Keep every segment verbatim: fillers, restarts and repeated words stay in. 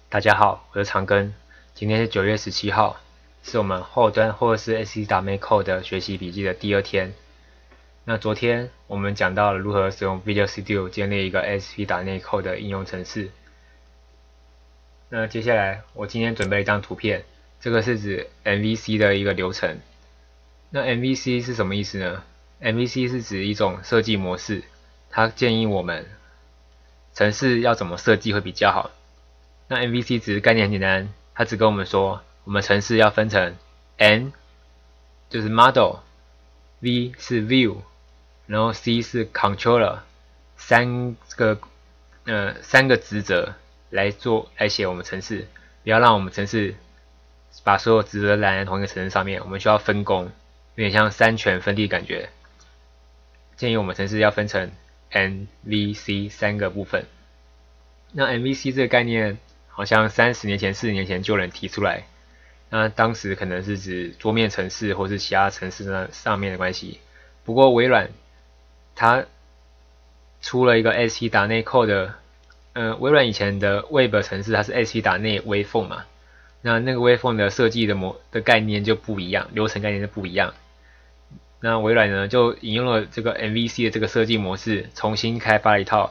大家好，我是长庚。今天是九月十七号，是我们后端或者是 A S P 打 Make 的学习笔记的第二天。那昨天我们讲到了如何使用 Visual Studio 建立一个 A S P 打 Make 的应用程式。那接下来我今天准备了一张图片，这个是指 M V C 的一个流程。那 M V C 是什么意思呢？ M V C 是指一种设计模式，它建议我们程式要怎么设计会比较好。那 M V C 只是概念很简单，它只跟我们说，我们程式要分成 N 就是 Model，V 是 View， 然后 C 是 Controller， 三个呃三个职责来做来写我们程式，不要让我们程式把所有职责揽在同一个程式上面，我们需要分工，有点像三权分立感觉。建议我们程式要分成 N、V、C 三个部分。那 M V C 这个概念好像三十年前、四十年前就有人提出来，那当时可能是指桌面程式或是其他程式那上面的关系。不过微软它出了一个 A S P 打内 Code 的，呃，微软以前的 Web 程式它是 A S P 打内微缝嘛，那那个微缝的设计的模的概念就不一样，流程概念就不一样。那微软呢就引用了这个 M V C 的这个设计模式，重新开发了一套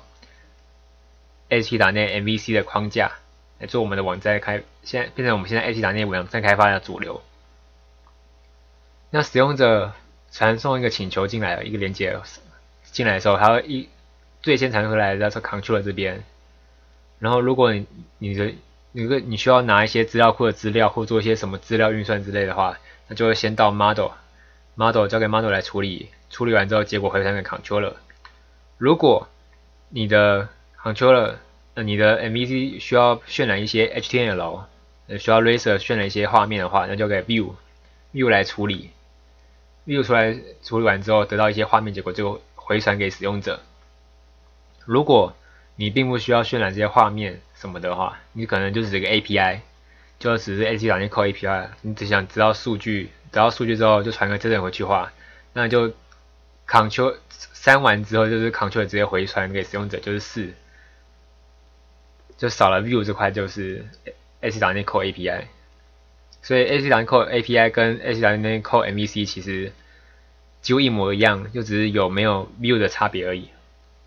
A S P 打内 M V C 的框架来做我们的网站开，现在变成我们现在 A S P 打内网站开发的主流。那使用者传送一个请求进来，一个连接进来的时候，它会一最先传出来的叫做 Controller 这边。然后如果你你的你个你需要拿一些资料库的资料或做一些什么资料运算之类的话，那就会先到 Model， Model 交给 Model 来处理，处理完之后结果回传给 Controller。如果你的 Controller， 呃，你的 M V C 需要渲染一些 H T M L， 需要 Raster 渲染一些画面的话，那就给 View View 来处理。View 出来处理完之后，得到一些画面结果就回传给使用者。如果你并不需要渲染这些画面什么的话，你可能就只是一个 A P I， 就只是 A S P 打内 Code A P I， 你只想知道数据，得到数据之后就传个真人回去画，那就 Ctrl 删完之后就是 Ctrl 直接回传给使用者，就是四，就少了 View 这块就是 A S P 打内 Code A P I。所以 A S P 打内 Code A P I 跟 A S P 打内 Code M V C 其实几乎一模一样，就只是有没有 View 的差别而已。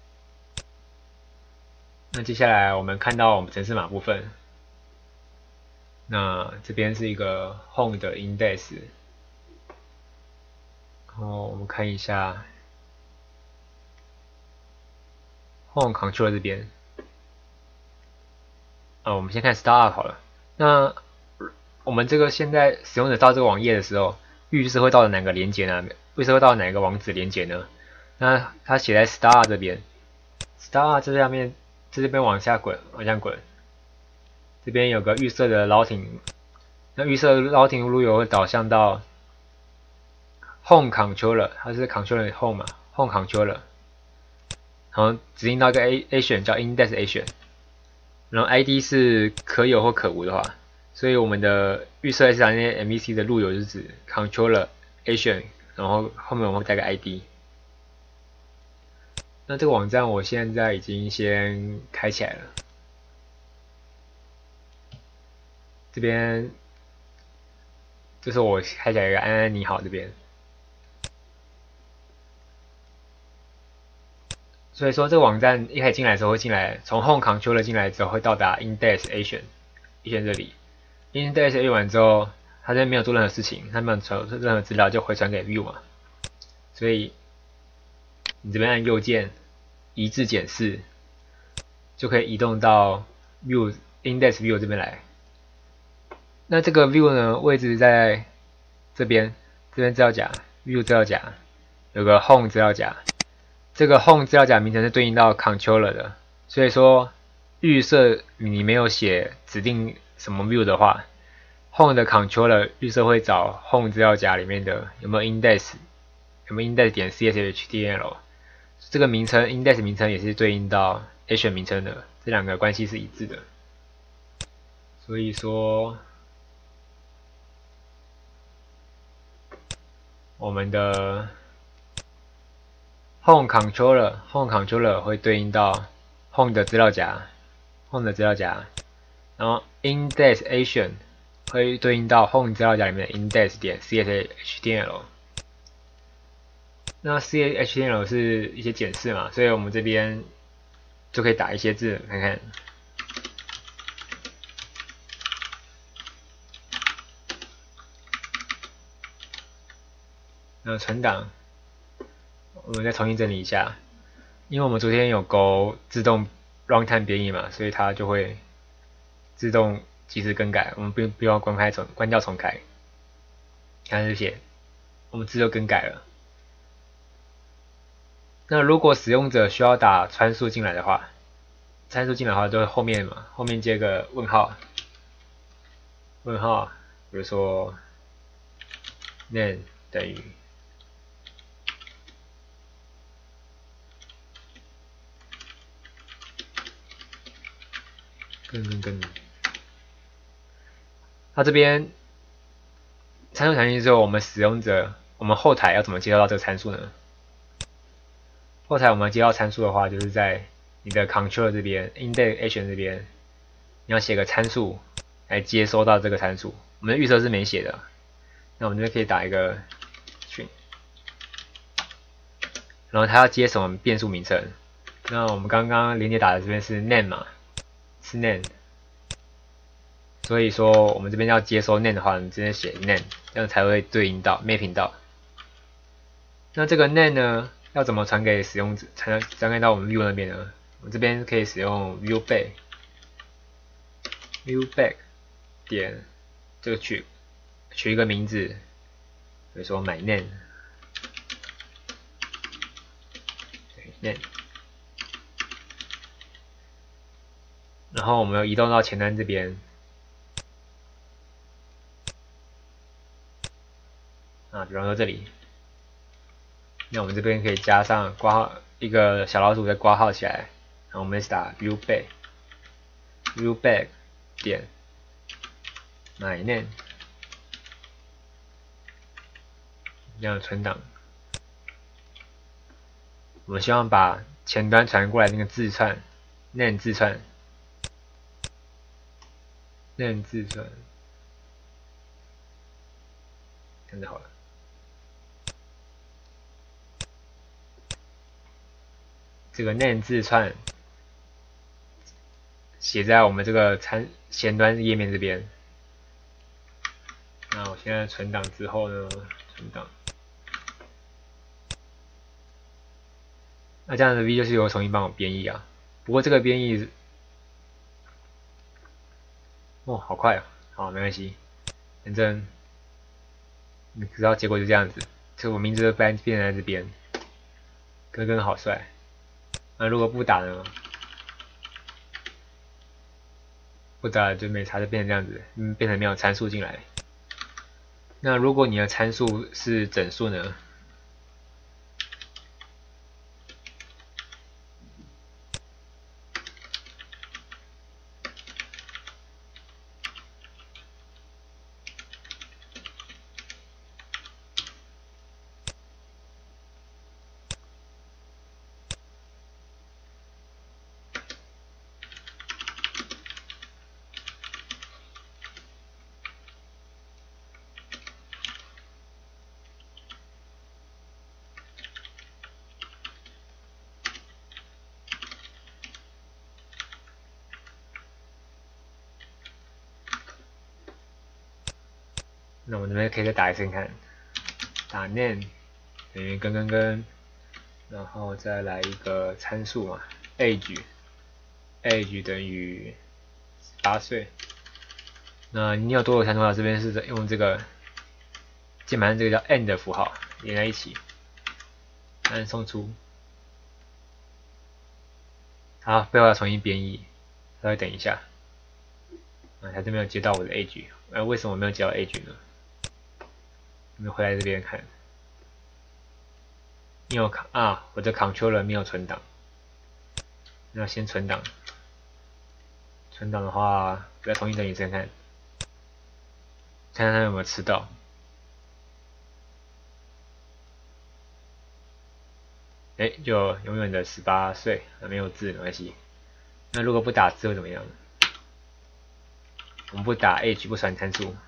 那接下来我们看到我们程式码部分，那这边是一个 Home 的 Index， 然后我们看一下 Home Control 这边，呃，我们先看 Start 好了。那我们这个现在使用者到这个网页的时候，预设会到哪个连接呢？预设会到哪个网址连接呢？那它写在 Start 这边 ，Start 这下面，在这边往下滚，往下滚，这边有个预设的 routing， 那预设 routing 路由会导向到 Home Controller， 它是 Controller Home 嘛 ，Home Controller， 然后指定到一个 A A 选叫 Index A 选，然后 I D 是可有或可无的话。所以我们的预设 A S P 打内 M V C 的路由是指 Controller Agent， 然后后面我们会带个 I D。那这个网站我现在已经先开起来了，这边就是我开起来一个安安你好这边。所以说这个网站一开始进来的时候会进来，从 Home Controller 进来之后会到达 Index Agent Agent 这里。Index A 完之后，它这边没有做任何事情，它没有传任何资料，就回传给 View 嘛。所以你这边按右键移至检视，就可以移动到 View Index View 这边来。那这个 View 呢，位置在这边，这边资料夹 View 资料夹有个 Home 资料夹，这个 Home 资料夹名称是对应到 Controller 的，所以说预设你没有写指定什么 view 的话 ，Home 的 Controller 预设会找 Home 资料夹里面的有没有 index， 有没有 index 点 C S H T M L， 这个名称 index 名称也是对应到 agent 名称的，这两个关系是一致的。所以说，我们的 Home Controller，Home Controller 会对应到 Home 的资料夹 ，Home 的资料夹。 然后 indexation 会对应到 home 资料夹里面的 index 点 csh.html。那 cH.html 是一些检视嘛，所以我们这边就可以打一些字，看看。那存档，我们再重新整理一下，因为我们昨天有勾自动 runtime 编译嘛，所以它就会自动及时更改，我们不不要关开重关掉重开。看这些，我们字就更改了。那如果使用者需要打参数进来的话，参数进来的话就会后面嘛，后面接个问号，问号，比如说 name 等于跟跟跟，它这边参数详情之后，我们使用者，我们后台要怎么接收到这个参数呢？后台我们接到参数的话，就是在你的 control 这边 indexation 这边，你要写个参数来接收到这个参数。我们的预设是没写的，那我们这边可以打一个 string， 然后它要接什么变数名称？那我们刚刚连接打的这边是 name 嘛，是 name， 所以说我们这边要接收 name 的话，我们直接写 name， 这样才会对应到 mapping 到。那这个 name 呢？要怎么传给使用者，才能传给到我们 view 那边呢？我们这边可以使用 viewback viewback 点这个取取一个名字，比如说 my name， 对 name， 然后我们要移动到前端这边，啊，比方说这里。那我们这边可以加上括号一个小老鼠再括号起来，然后我们打 viewback viewback 点 my name， 这样存档。我们希望把前端传过来那个字串 name 字串 name 字串，这样就好了。这个 name 字串写在我们这个参前端页面这边。那我现在存档之后呢，存档。那这样的 V 就是由重新帮我编译啊。不过这个编译，哦，好快啊！好，没关系，反正你知道结果就这样子。所以我名字就变变在这边，哥哥好帅。那如果不打呢？不打就没差，就变成这样子，嗯，变成没有参数进来。那如果你的参数是整数呢？那我们这边可以再打一次看，打 name 等于跟跟跟，然后再来一个参数嘛 ，age age 等于十八岁。那你有多少参数啊？这边是用这个键盘这个叫 and 的符号连在一起，按送出。好，背后要重新编译，稍微等一下。啊，它这边有接到我的 age， 呃，为什么没有接到 age 呢？我们回来这边看，你有啊，我的 controller 没有存档，那先存档。存档的话，再重新整理一次看，看看它有没有吃到。哎，就永远的十八岁，没有字没关系。那如果不打字会怎么样？ 我们不打 H 不传参数，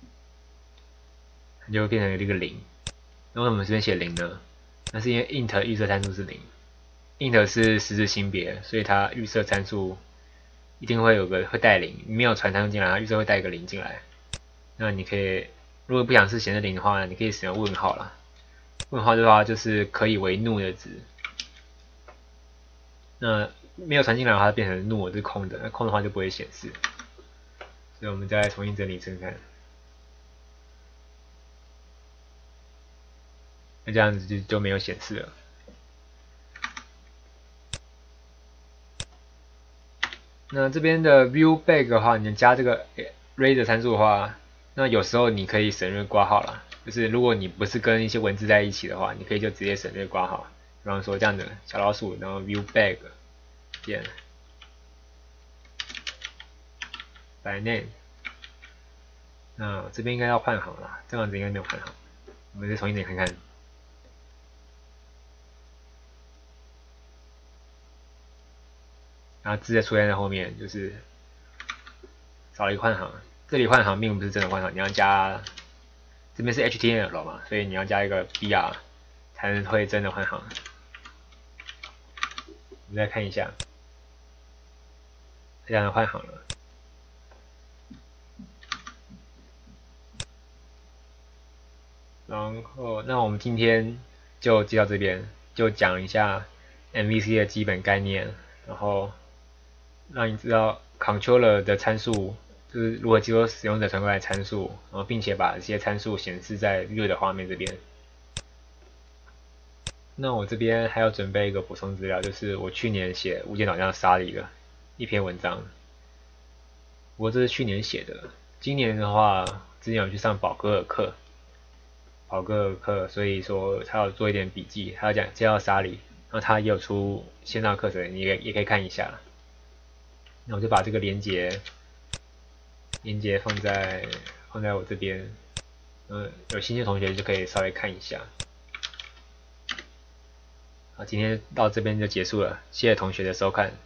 它就会变成这个零。那为什么这边写零呢？那是因为 int 预设参数是零 ，int 是实质性别，所以它预设参数一定会有个会带零，你没有传参数进来，它预设会带一个零进来。那你可以，如果不想是显示零的话，你可以使用问号啦。问号的话就是可以为怒的值。那没有传进来的话，它变成怒是空的，那空的话就不会显示。所以我们再重新整理看看。那这样子就就没有显示了。那这边的 view bag 的话，你加这个 ray 的参数的话，那有时候你可以省略括号啦。就是如果你不是跟一些文字在一起的话，你可以就直接省略括号。比方说这样的小老鼠，然后 view bag 点 by name。那这边应该要换行啦，这样子应该没有换行。我们再重新点看看。然后字再出现在后面，就是少了一个换行。这里换行并不是真的换行，你要加这边是 H T M L 嘛，所以你要加一个 B R 才能会真的换行。我们再看一下，这样换行了。然后，那我们今天就接到这边，就讲一下 M V C 的基本概念，然后让你知道 controller 的参数就是如何接收使用者传过来的参数，然后并且把这些参数显示在 view 的画面这边。那我这边还要准备一个补充资料，就是我去年写无键导向沙里的一篇文章，不过这是去年写的，今年的话之前有去上宝哥的课。宝哥的课，所以说他要做一点笔记，他要讲介绍沙里，然后他也有出线上课程，你也也可以看一下。那我就把这个连接连接放在放在我这边，嗯，有兴趣的同学就可以稍微看一下。好，今天到这边就结束了，谢谢同学的收看。